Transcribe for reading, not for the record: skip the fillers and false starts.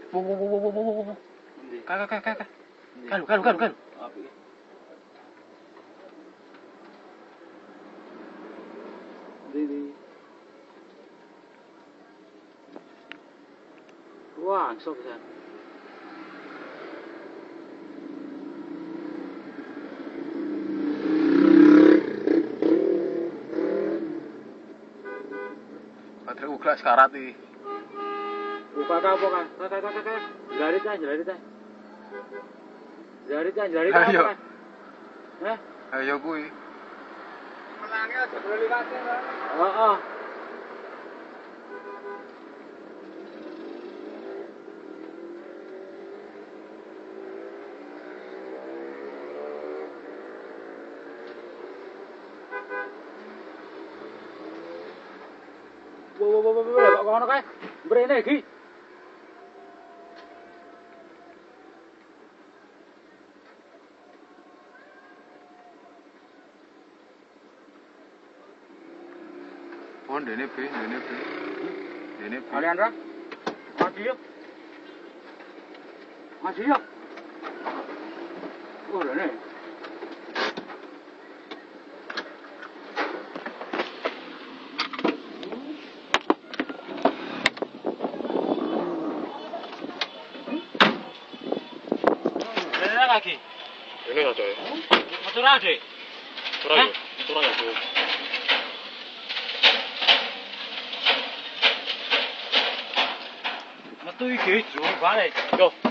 Wo. Kak. Kalu. Apik. Ndi. Wah, sok pisan. Baterai uga sekarat iki. Buka apa kan? Kakak. Jelarit kan. Jelarit Ayo. apa kan? Hah? Ayo kuwi. Menangi aja beli kate, Pak. Heeh. Wo, kok ngono kae? Mrene iki. Oh, dene B. Kalian ra? Maju yuk. Oh, rene. Rene lagi. Ini aja ya. Metu ra, Dik? Turun ya, Bu. Metu iki, jujur balik. Yo.